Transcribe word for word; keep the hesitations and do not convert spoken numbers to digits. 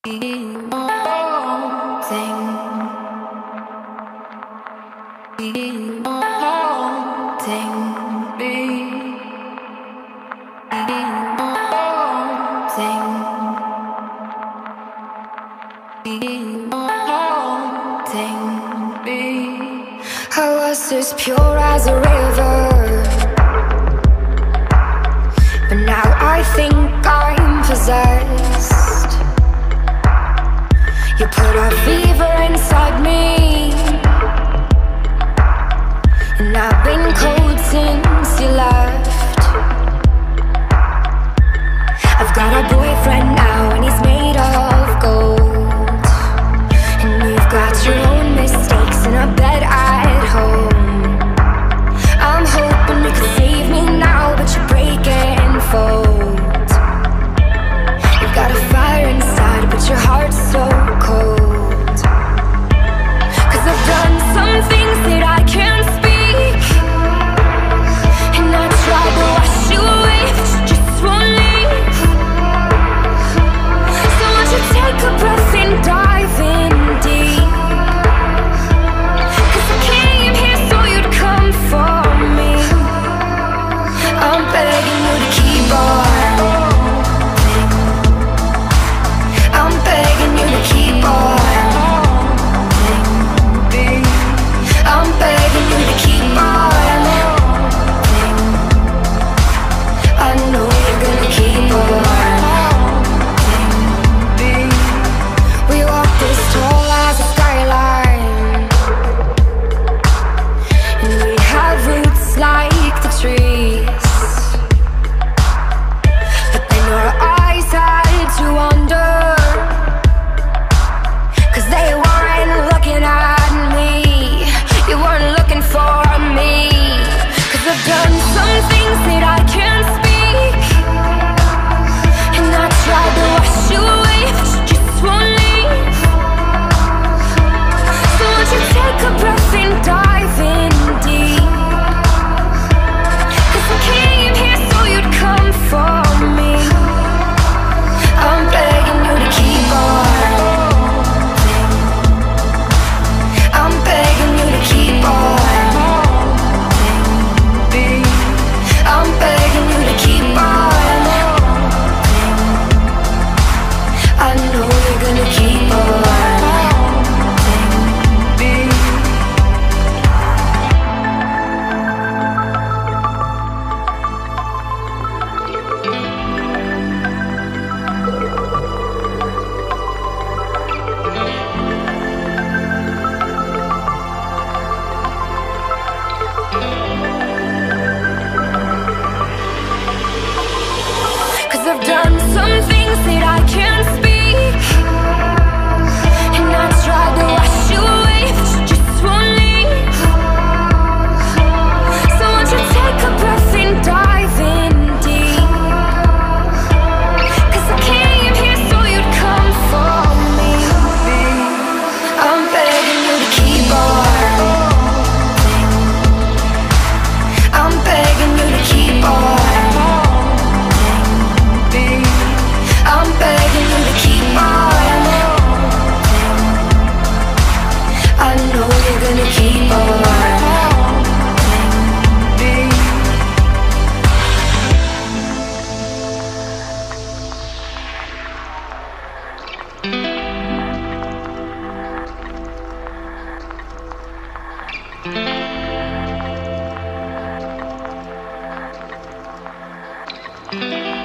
I was as pure as a river, but now I think I'm possessed. You put a fever inside me, and I've been cold since you left. I've got a boyfriend now and he's made of gold, and you've got your own mistakes in a bed at home. I'm hoping you could save me now, but you're breaking fold. You've got a fire inside, but your heart's so cold. 'Cause I've done some things that I can't speak, and I tried to wash you away, but you just won't leave. So won't you take a breath and dive in deep? 'Cause I came here so you'd come for me. I'm begging you to keep on. I'm begging you to keep on. I'm begging you to keep on. I know you're gonna keep on. We walk this tall as a skyline, and we have roots like the trees. But then your eyes had to wander, 'cause they weren't looking at me. You weren't looking for me. 'Cause I've done some things that I can't speak, and I tried to wash you away, but you just won't leave. So won't you take a breath and dive in deep? 'Cause I came here so you'd come for me. I'm begging you to keep on. I'm begging you to keep on. I'm begging you to keep on. I know you're gonna keep on. I've done some things that I can't speak, and I tried to wash you away, but you just won't leave. So won't you take a breath and dive in deep? 'Cause I came here so you'd come for me. I'm begging you to keep on. I'm begging you to keep on. I'm begging you to keep on. I know you're gonna keep on. Thank you.